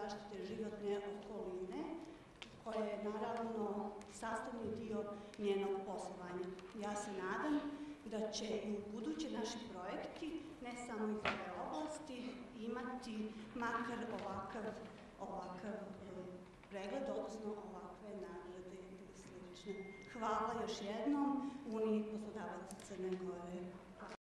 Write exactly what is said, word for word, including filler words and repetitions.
zaštite životne okoline, koja je naravno sastavni dio njenog poslovanja. Ja se nadam da će i u buduće naši projekti, ne samo iz ove oblasti, imati makar ovakav, ovakav pregled, odnosno ovakve nagrade ili slične. Hvala još jednom Uniji poslodavaca Crne Gore.